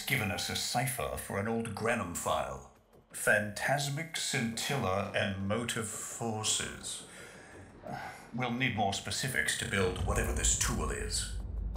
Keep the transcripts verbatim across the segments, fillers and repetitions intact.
given us a cipher for an old Granum file. Phantasmic scintilla and motive forces. We'll need more specifics to build whatever this tool is.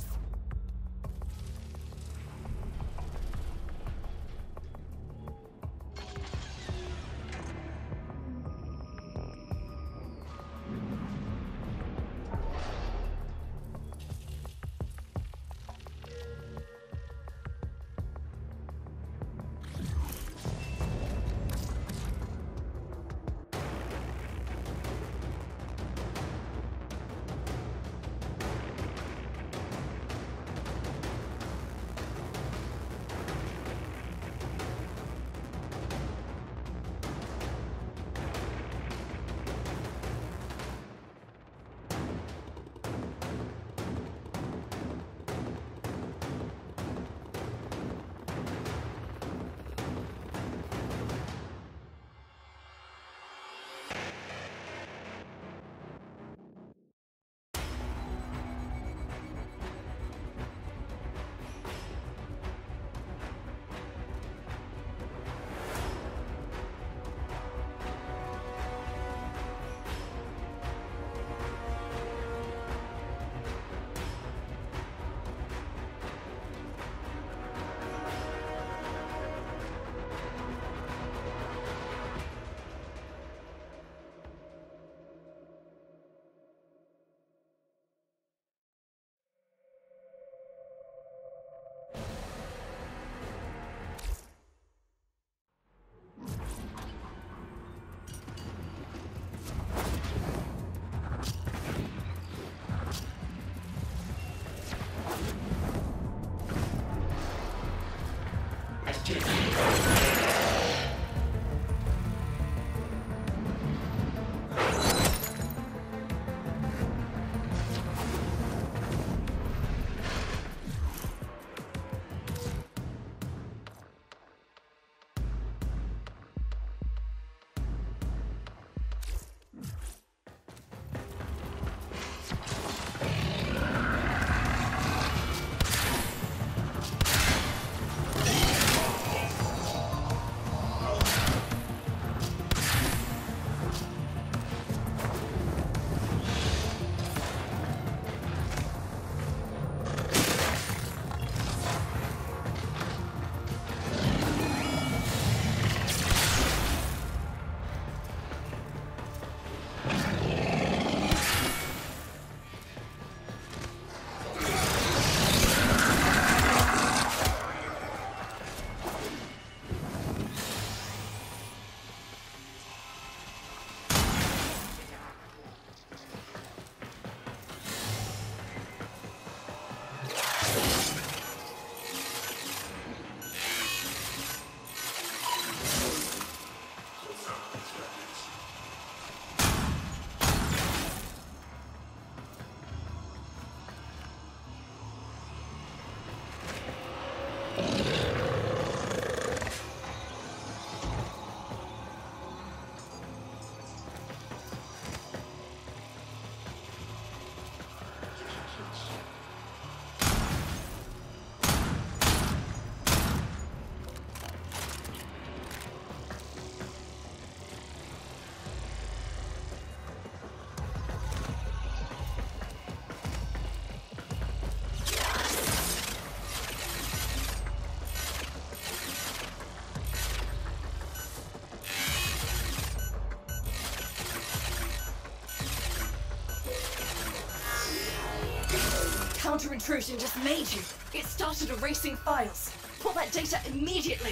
Counter-intrusion just made you. It started erasing files. Pull that data immediately.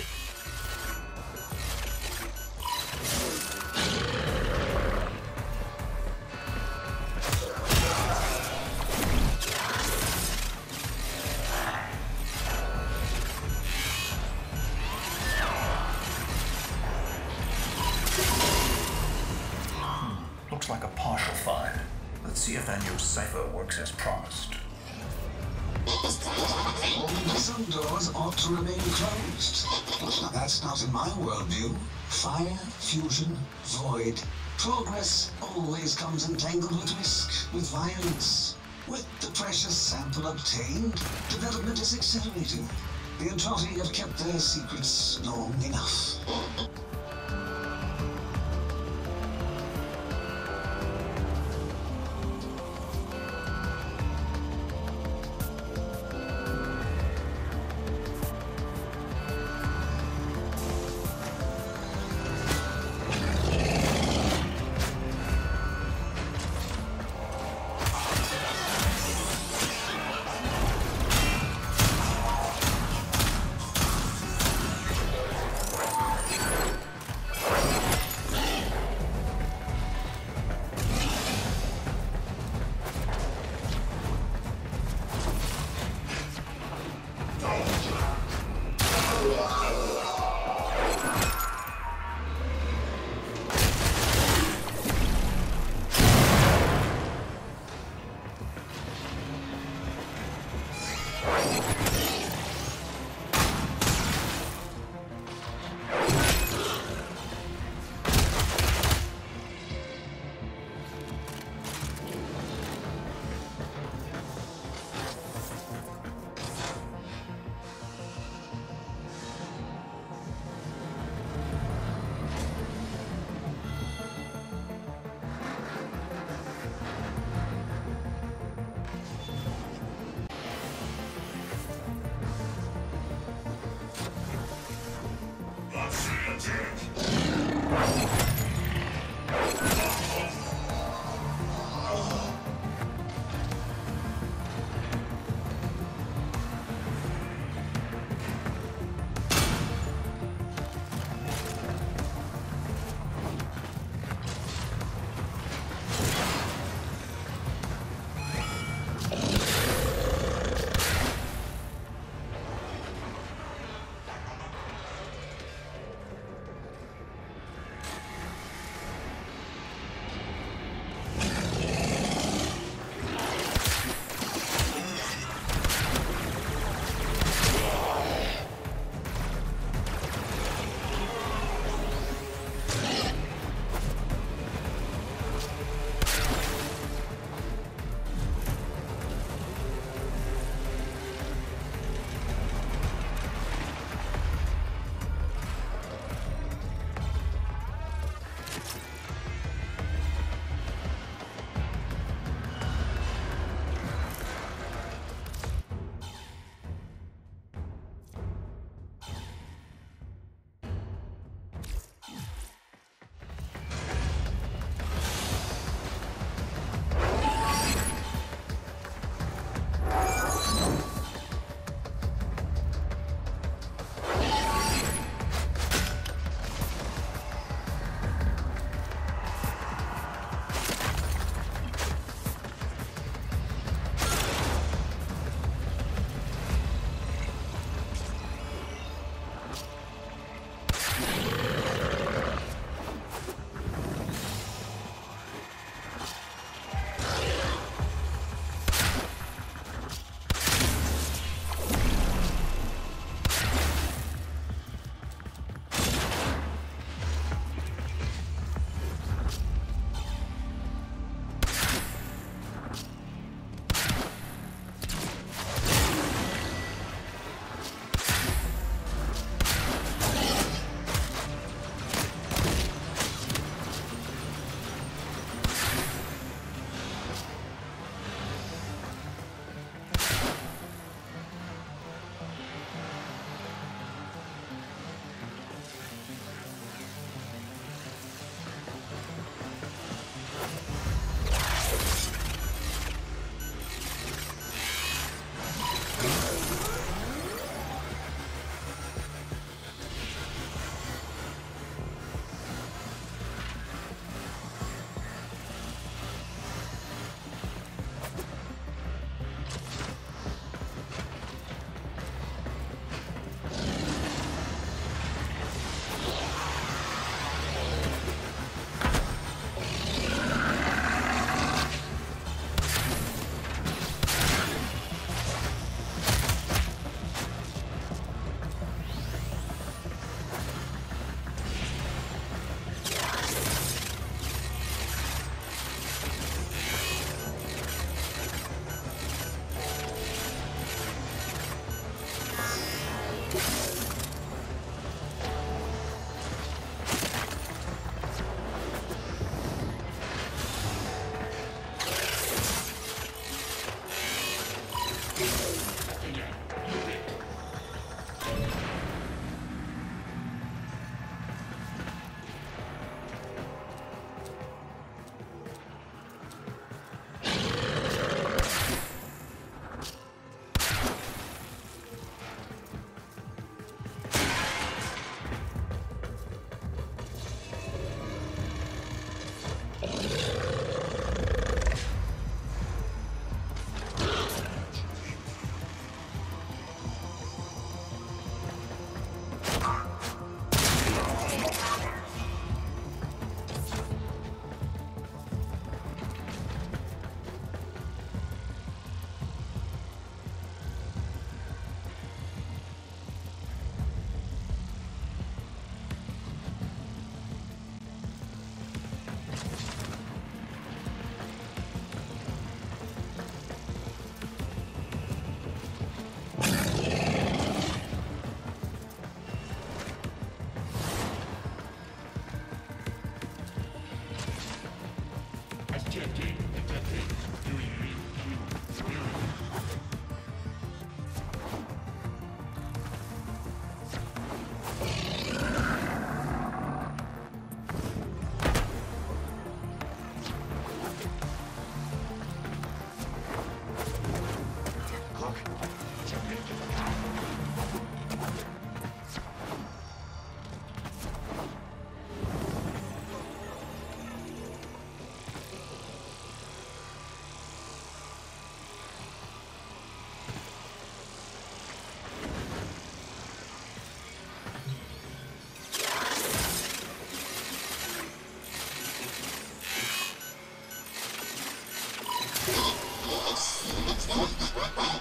Hmm. Looks like a partial file. Let's see if Anyo's cipher works as promised. Some doors ought to remain closed. That's not in my worldview. Fire, fusion, void. Progress always comes entangled with risk, with violence. With the precious sample obtained, development is accelerating. The Entrotti have kept their secrets long enough.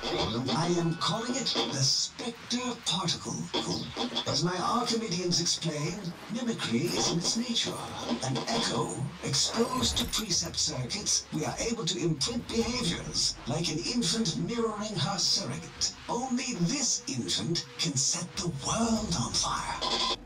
I am calling it the Spectre Particle. As my Archimedeans explain, mimicry is in its nature. An echo exposed to precept circuits, we are able to imprint behaviors like an infant mirroring her surrogate. Only this infant can set the world on fire.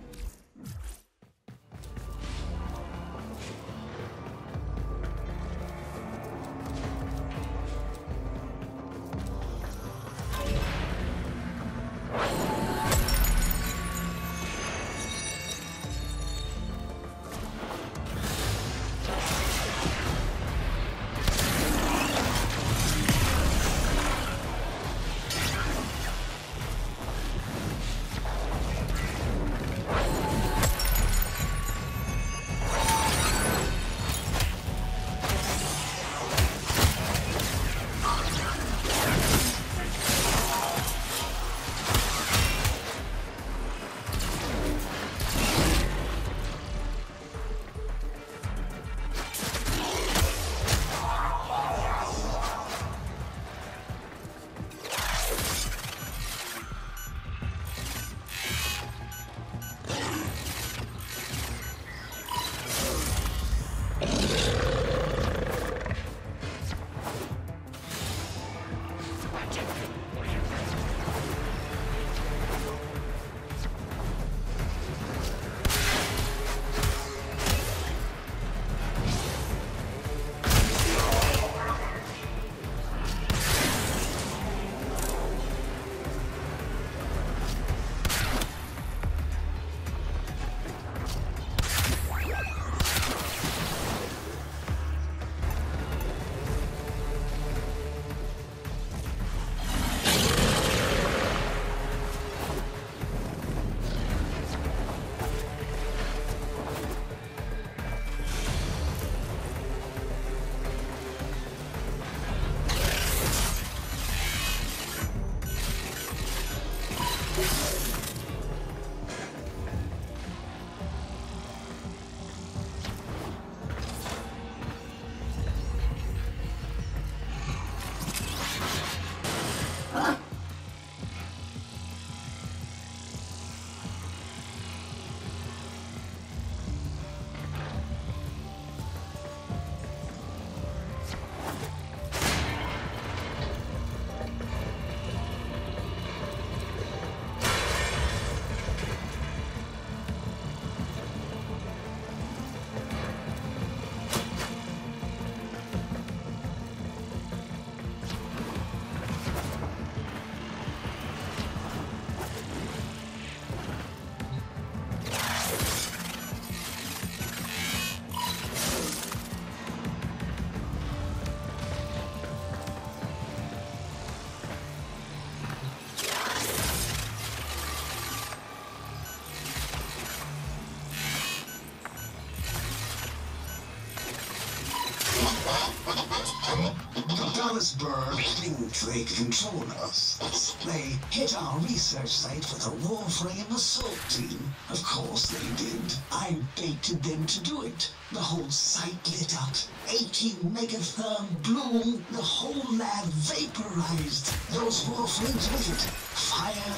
Dallasburg think they control us. They hit our research site for the Warframe assault team. Of course they did. I baited them to do it. The whole site lit up. eighty megatherm bloom. The whole lab vaporized. Those Warframes with it. Fire,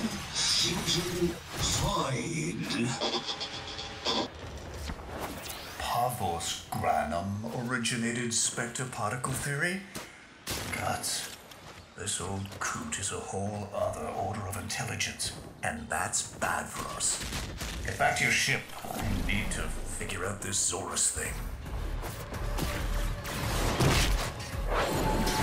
fusion, void. Pavos Granum originated Spectre particle theory? Guts. This old coot is a whole other order of intelligence, and that's bad for us. Get back to your ship. I need to figure out this Zorus thing.